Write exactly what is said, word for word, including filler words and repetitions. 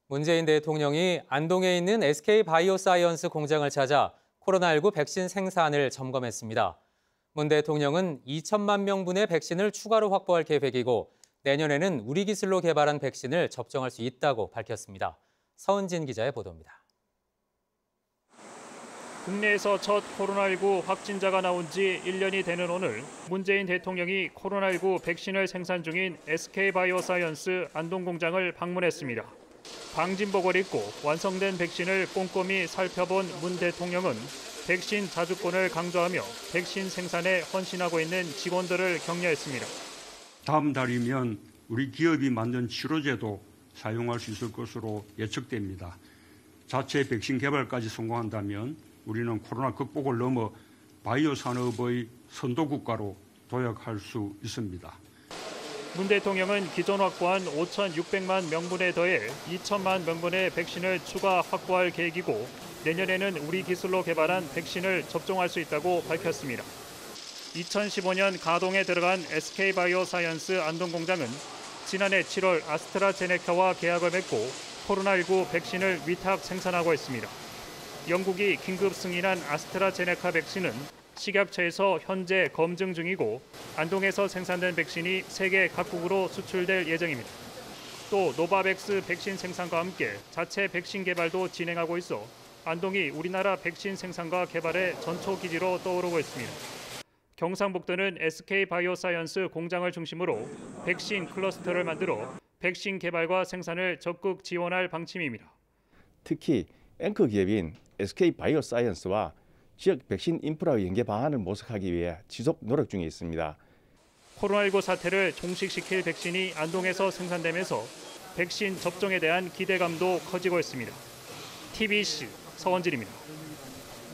문재인 대통령이 안동에 있는 에스케이바이오사이언스 공장을 찾아 코로나십구 백신 생산을 점검했습니다. 문 대통령은 이천만 명분의 백신을 추가로 확보할 계획이고 내년에는 우리 기술로 개발한 백신을 접종할 수 있다고 밝혔습니다. 서은진 기자의 보도입니다. 국내에서 첫 코로나십구 확진자가 나온 지 일 년이 되는 오늘 문재인 대통령이 코로나십구 백신을 생산 중인 에스케이바이오사이언스 안동 공장을 방문했습니다. 방진복을 입고 완성된 백신을 꼼꼼히 살펴본 문 대통령은 백신 자주권을 강조하며 백신 생산에 헌신하고 있는 직원들을 격려했습니다. 다음 달이면 우리 기업이 만든 치료제도 사용할 수 있을 것으로 예측됩니다. 자체 백신 개발까지 성공한다면 우리는 코로나 극복을 넘어 바이오 산업의 선도 국가로 도약할 수 있습니다. 문 대통령은 기존 확보한 오천육백만 명분에 더해 이천만 명분의 백신을 추가 확보할 계획이고 내년에는 우리 기술로 개발한 백신을 접종할 수 있다고 밝혔습니다. 이천십오 년 가동에 들어간 에스케이바이오사이언스 안동 공장은 지난해 칠월 아스트라제네카와 계약을 맺고 코로나십구 백신을 위탁 생산하고 있습니다. 영국이 긴급 승인한 아스트라제네카 백신은 식약처에서 현재 검증 중이고 안동에서 생산된 백신이 세계 각국으로 수출될 예정입니다. 또 노바백스 백신 생산과 함께 자체 백신 개발도 진행하고 있어 안동이 우리나라 백신 생산과 개발의 전초 기지로 떠오르고 있습니다. 경상북도는 에스케이바이오사이언스 공장을 중심으로 백신 클러스터를 만들어 백신 개발과 생산을 적극 지원할 방침입니다. 특히 앵커 기업인 에스케이바이오사이언스와 지역 백신 인프라 연계 방안을 모색하기 위해 지속 노력 중에 있습니다. 코로나십구 사태를 종식시킬 백신이 안동에서 생산되면서 백신 접종에 대한 기대감도 커지고 있습니다. 티비씨 서원진입니다.